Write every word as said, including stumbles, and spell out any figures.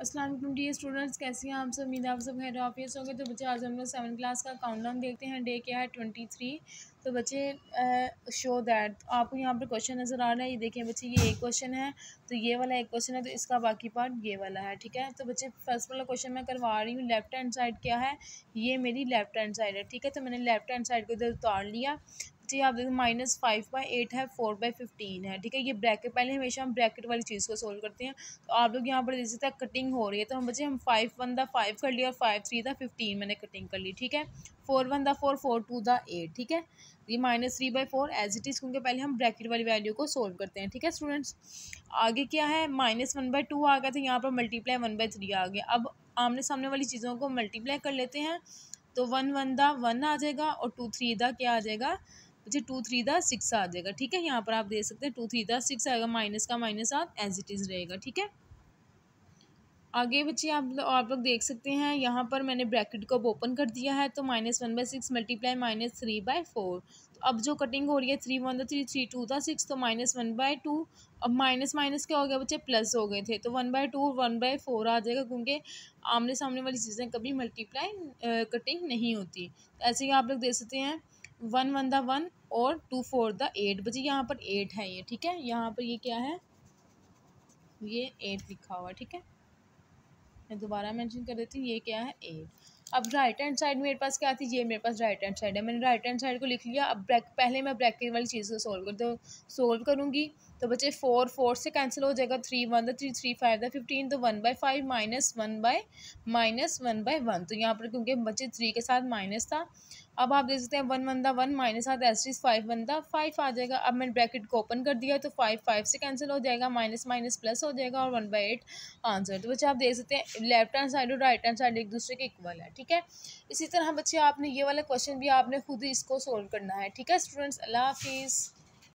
अस्सलाम वालेकुम dear students, कैसे हैं आप सब। उम्मीद है आप सब खैर ऑफिस होंगे। तो बच्चे आज हम लोग सेवन क्लास का काउंटडाउन देखते हैं। डे क्या है ट्वेंटी थ्री। तो बच्चे शो दैट आपको यहाँ पर क्वेश्चन नज़र आ रहा है। ये देखें बच्चे, ये एक क्वेश्चन है, तो ये वाला एक क्वेश्चन है, तो इसका बाकी पार्ट ये वाला है। ठीक है, तो बच्चे फर्स्ट वाला क्वेश्चन मैं करवा रही हूँ। लेफ्ट हैंड साइड क्या है, ये मेरी लेफ्ट हैंड साइड है। ठीक है, तो मैंने लेफ्ट हैंड साइड को इधर उतार लिया। जी आप देखो, माइनस फाइव बाई एट है, फोर बाई फिफ्टीन है। ठीक है, ये ब्रैकेट, पहले हमेशा हम ब्रैकेट वाली चीज़ को सोल्व करते हैं। तो आप लोग यहाँ पर देख सकते हैं कटिंग हो रही है, तो हम बच्चे हम फाइव वन दा फाइव कर लिया और फाइव थ्री दा फिफ्टीन मैंने कटिंग कर ली। ठीक है, फोर वन दा फोर, फोर टू दा एट। ठीक है, ये minus three by four as it is, क्योंकि पहले हम ब्रैकेट वाली वैल्यू को सोल्व करते हैं। ठीक है स्टूडेंट्स, आगे क्या है, माइनस वन बाई टू आ गया था, यहाँ पर मल्टीप्लाई वन बाई थ्री आ गया। अब आमने सामने वाली चीज़ों को मल्टीप्लाई कर लेते हैं, तो वन वन दा वन आ जाएगा और टू थ्री दा क्या आ जाएगा बच्चे, टू थ्री दा सिक्स आ जाएगा। ठीक है, यहाँ पर आप देख सकते हैं टू थ्री दा सिक्स आएगा, माइनस का माइनस आप एज इट इज़ रहेगा। ठीक है, आगे बच्चे आप आप लोग देख सकते हैं, यहाँ पर मैंने ब्रैकेट को ओपन कर दिया है, तो minus one by six multiply minus three by four. तो अब जो कटिंग हो रही है, थ्री वन दा थ्री, थ्री टू दा सिक्स, तो माइनस वन बाई टू। अब माइनस माइनस क्या हो गया बच्चे, प्लस हो गए थे, तो one by two one by four आ जाएगा, क्योंकि आमने सामने वाली चीज़ें कभी मल्टीप्लाई कटिंग नहीं होती। तो ऐसे ही आप लोग देख सकते हैं, वन वन दा वन और टू फोर दा एट। बच्चे यहाँ पर एट है ये। ठीक है, यहाँ पर ये क्या है, ये एट लिखा हुआ है। ठीक है, मैं दोबारा मेंशन कर देती हूँ, ये क्या है, एट। अब राइट हैंड साइड मेरे पास क्या थी, ये मेरे पास राइट हैंड साइड है, मैंने राइट हैंड साइड को लिख लिया। अब ब्रैक पहले मैं ब्रैकेट वाली चीज़ को सोल्व कर दो सोल्व करूँगी, तो बच्चे फोर फोर से कैंसिल हो जाएगा, थ्री वन द थ्री, थ्री फाइव द फिफ्टीन, तो one by five minus one by minus one by one. तो यहाँ पर क्योंकि बच्चे थ्री के साथ माइनस था, अब आप देख सकते हैं वन वन दा वन माइनस साथ एस फाइव वन दा फाइव आ जाएगा। अब मैंने ब्रैकेट को ओपन कर दिया, तो फाइव फाइव से कैंसिल हो जाएगा, माइनस माइनस प्लस हो जाएगा और वन बाई एट आंसर। तो बच्चे आप देख सकते हैं लेफ्ट हैंड साइड और राइट हैंड साइड एक दूसरे के इक्वल है। ठीक है, इसी तरह बच्चे आपने ये वाला क्वेश्चन भी आपने खुद ही इसको सोल्व करना है। ठीक है स्टूडेंट्स, अल्लाह हाफिज़।